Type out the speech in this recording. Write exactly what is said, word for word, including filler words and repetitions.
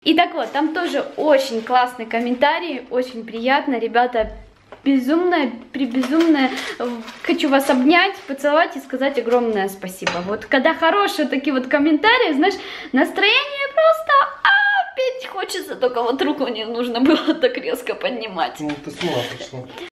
И так вот, там тоже очень классный комментарий, очень приятно, ребята, безумное, прибезумное. Хочу вас обнять, поцеловать и сказать огромное спасибо. Вот когда хорошие такие вот комментарии, знаешь, настроение просто а, петь хочется, только вот руку не нужно было так резко поднимать. Ну, ты с ума пошла.